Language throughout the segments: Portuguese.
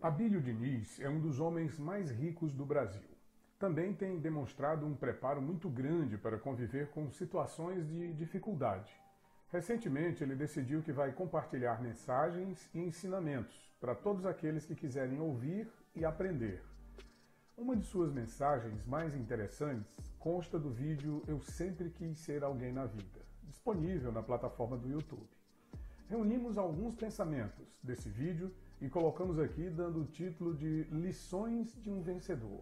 Abílio Diniz é um dos homens mais ricos do Brasil. Também tem demonstrado um preparo muito grande para conviver com situações de dificuldade. Recentemente, ele decidiu que vai compartilhar mensagens e ensinamentos para todos aqueles que quiserem ouvir e aprender. Uma de suas mensagens mais interessantes consta do vídeo Eu Sempre Quis Ser Alguém na Vida, disponível na plataforma do YouTube. Reunimos alguns pensamentos desse vídeo e colocamos aqui dando o título de Lições de um Vencedor.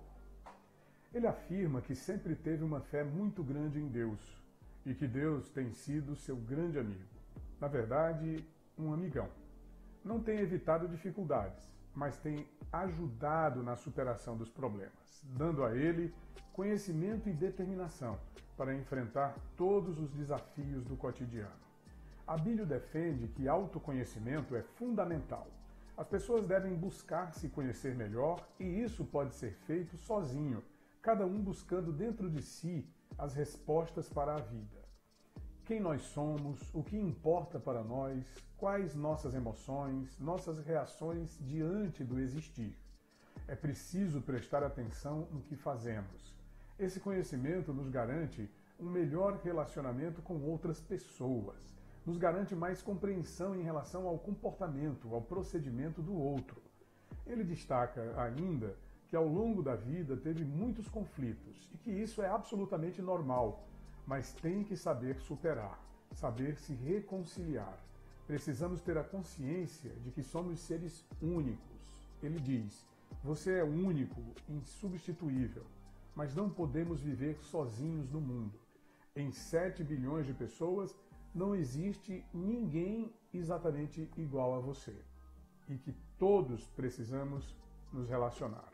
Ele afirma que sempre teve uma fé muito grande em Deus e que Deus tem sido seu grande amigo. Na verdade, um amigão. Não tem evitado dificuldades, mas tem ajudado na superação dos problemas, dando a ele conhecimento e determinação para enfrentar todos os desafios do cotidiano. Abílio defende que autoconhecimento é fundamental. As pessoas devem buscar se conhecer melhor e isso pode ser feito sozinho, cada um buscando dentro de si as respostas para a vida. Quem nós somos, o que importa para nós, quais nossas emoções, nossas reações diante do existir. É preciso prestar atenção no que fazemos. Esse conhecimento nos garante um melhor relacionamento com outras pessoas, nos garante mais compreensão em relação ao comportamento, ao procedimento do outro. Ele destaca ainda que ao longo da vida teve muitos conflitos e que isso é absolutamente normal, mas tem que saber superar, saber se reconciliar. Precisamos ter a consciência de que somos seres únicos. Ele diz, você é único, insubstituível, mas não podemos viver sozinhos no mundo. Em 7 bilhões de pessoas, não existe ninguém exatamente igual a você e que todos precisamos nos relacionar.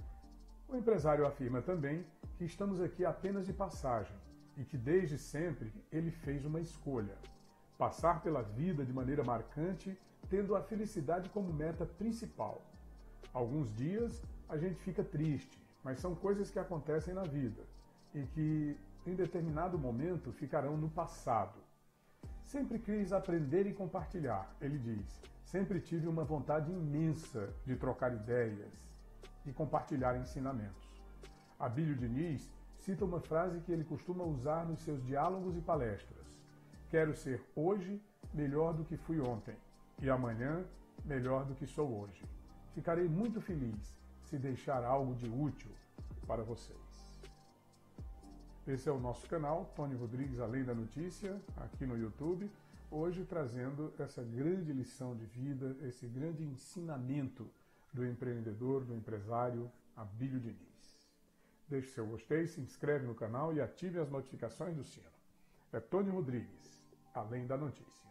O empresário afirma também que estamos aqui apenas de passagem e que desde sempre ele fez uma escolha: passar pela vida de maneira marcante, tendo a felicidade como meta principal. Alguns dias a gente fica triste, mas são coisas que acontecem na vida e que em determinado momento ficarão no passado. Sempre quis aprender e compartilhar, ele diz. Sempre tive uma vontade imensa de trocar ideias e compartilhar ensinamentos. Abílio Diniz cita uma frase que ele costuma usar nos seus diálogos e palestras. Quero ser hoje melhor do que fui ontem e amanhã melhor do que sou hoje. Ficarei muito feliz se deixar algo de útil para vocês. Esse é o nosso canal, Tony Rodrigues Além da Notícia, aqui no YouTube, hoje trazendo essa grande lição de vida, esse grande ensinamento do empreendedor, do empresário Abílio Diniz. Deixe seu gostei, se inscreve no canal e ative as notificações do sino. É Tony Rodrigues, Além da Notícia.